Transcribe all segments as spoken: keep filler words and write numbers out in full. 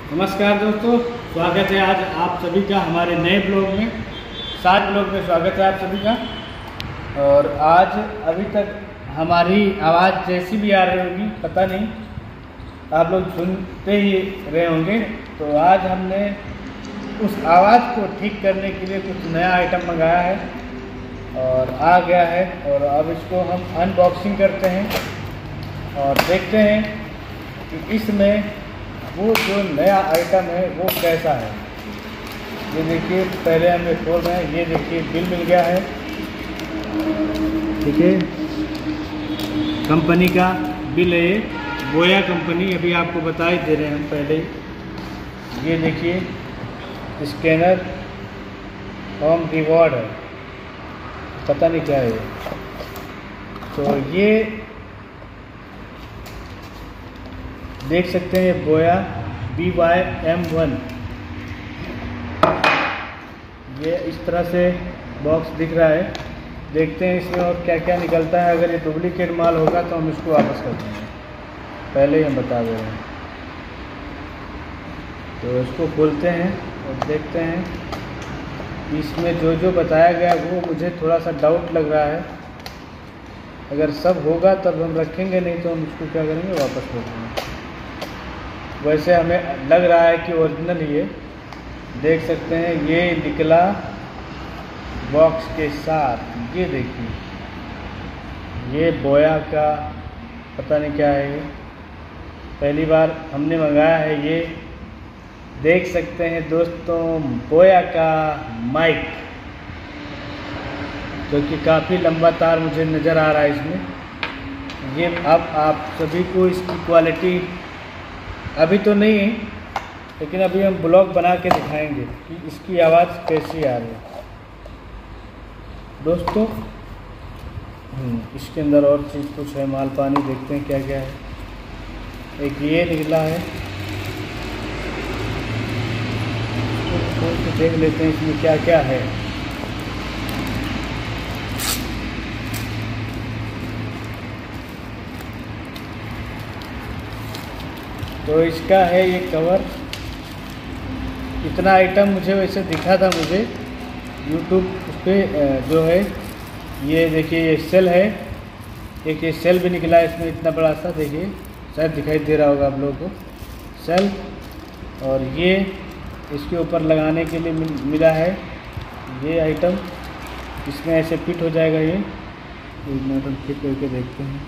नमस्कार दोस्तों, स्वागत है आज आप सभी का हमारे नए ब्लॉग में। सात ब्लॉग में स्वागत है आप सभी का। और आज अभी तक हमारी आवाज़ जैसी भी आ रही होगी पता नहीं, आप लोग सुनते ही रहे होंगे। तो आज हमने उस आवाज़ को ठीक करने के लिए कुछ नया आइटम मंगाया है और आ गया है। और अब इसको हम अनबॉक्सिंग करते हैं और देखते हैं कि इसमें वो जो नया आइटम है वो कैसा है। ये देखिए, पहले हमें खोल रहे हैं। ये देखिए, बिल मिल गया है। देखिए, कंपनी का बिल है ये, बोया कंपनी। अभी आपको बता ही दे रहे हैं हम पहले ही। ये देखिए, स्कैनर होम रिवॉर्ड है, पता नहीं क्या है ये। तो ये देख सकते हैं, बोया बी वाई एम वन। ये इस तरह से बॉक्स दिख रहा है। देखते हैं इसमें और क्या क्या निकलता है। अगर ये डुप्लीकेट माल होगा तो हम इसको वापस कर देंगे, पहले ही हम बता दे रहे हैं। तो इसको खोलते हैं और देखते हैं। इसमें जो जो बताया गया वो मुझे थोड़ा सा डाउट लग रहा है। अगर सब होगा तब हम रखेंगे, नहीं तो हम इसको क्या करेंगे, वापस कर देंगे। वैसे हमें लग रहा है कि ओरिजिनल ही है। देख सकते हैं, ये निकला बॉक्स के साथ। ये देखिए, ये बोया का पता नहीं क्या है, ये पहली बार हमने मंगाया है। ये देख सकते हैं दोस्तों, बोया का माइक, जो कि काफ़ी लंबा तार मुझे नज़र आ रहा है इसमें। ये अब आप सभी को इसकी क्वालिटी अभी तो नहीं है, लेकिन अभी हम ब्लॉग बना के दिखाएंगे कि इसकी आवाज़ कैसी आ रही है दोस्तों। इसके अंदर और चीज़ कुछ है, माल पानी। देखते हैं क्या क्या है। एक ये निकला है, खोल के देख लेते हैं इसमें क्या क्या है। तो इसका है ये कवर। इतना आइटम मुझे वैसे दिखा था मुझे यूट्यूब पे जो है। ये देखिए, ये सेल है, एक ये सेल भी निकला है इसमें, इतना बड़ा सा। देखिए, शायद दिखाई दे रहा होगा आप लोगों को सेल। और ये इसके ऊपर लगाने के लिए मिला है ये आइटम। इसमें ऐसे फिट हो जाएगा। ये मॉडल फिट करके देखते हैं।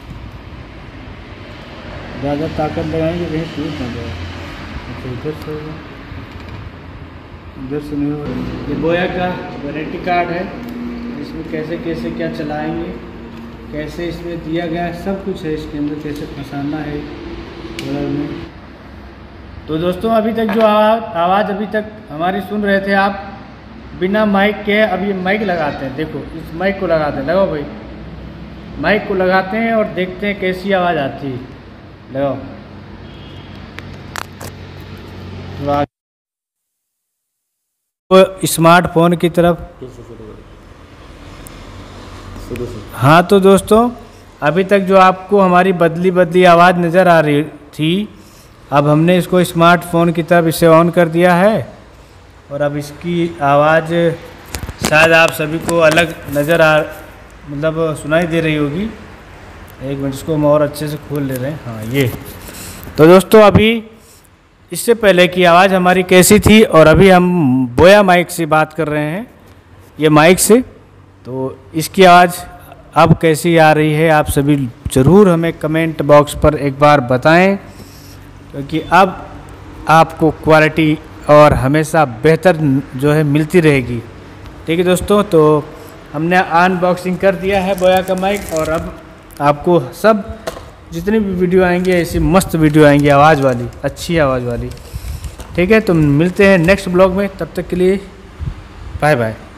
ज़्यादा ताकत लगाएंगे कहीं टूट ना जाए। अच्छा, इधर से होगा, इधर से नहीं होगा। ये बोया का वारंटी कार्ड है। इसमें कैसे कैसे क्या चलाएंगे, कैसे इसमें दिया गया है, सब कुछ है इसके अंदर, कैसे फंसाना है कलर में। तो दोस्तों, अभी तक जो आवाज़ आवाज़ अभी तक हमारी सुन रहे थे आप, बिना माइक के। अब ये माइक लगाते हैं। देखो, इस माइक को लगाते हैं। लगाओ भाई, माइक को लगाते हैं और देखते हैं कैसी आवाज़ आती है। लगाओ। तो स्मार्टफोन की तरफ। हाँ, तो दोस्तों, अभी तक जो आपको हमारी बदली बदली आवाज़ नज़र आ रही थी, अब हमने इसको स्मार्टफोन की तरफ इसे ऑन कर दिया है। और अब इसकी आवाज़ शायद आप सभी को अलग नज़र आ मतलब सुनाई दे रही होगी। एक मिनट, इसको हम और अच्छे से खोल ले रहे हैं। हाँ, ये तो दोस्तों, अभी इससे पहले की आवाज़ हमारी कैसी थी, और अभी हम बोया माइक से बात कर रहे हैं, ये माइक से। तो इसकी आवाज़ अब कैसी आ रही है, आप सभी ज़रूर हमें कमेंट बॉक्स पर एक बार बताएं, क्योंकि अब आपको क्वालिटी और हमेशा बेहतर जो है मिलती रहेगी। ठीक है दोस्तों, तो हमने अनबॉक्सिंग कर दिया है बोया का माइक। और अब आपको सब जितनी भी वीडियो आएंगे, ऐसी मस्त वीडियो आएंगी, आवाज़ वाली, अच्छी आवाज़ वाली। ठीक है, तो मिलते हैं नेक्स्ट ब्लॉग में। तब तक के लिए बाय बाय।